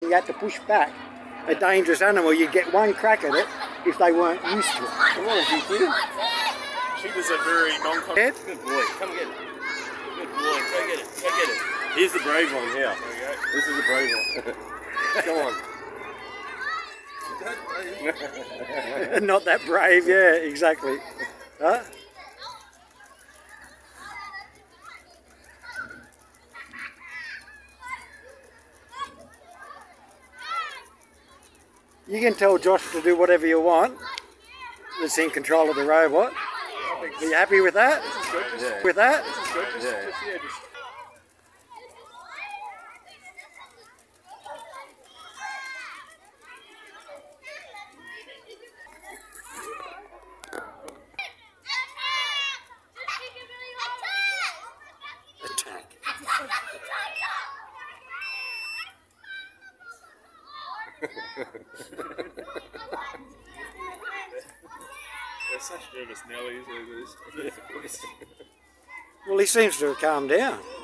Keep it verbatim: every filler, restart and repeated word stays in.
you had to push back a dangerous animal, you'd get one crack at it if they weren't used to it. Come on, you kid. Cheetahs are very non-contact. Good boy, come get it. Good boy, go get it, go get it. Here's the brave one here. There we go. This is the brave one. Come on. Not that brave, yeah, exactly. Huh? You can tell Josh to do whatever you want. That's in control of the robot. Are you happy with that? Yeah. With that? Yeah. Attack. They're such nervous Nellies. Well, he seems to have calmed down.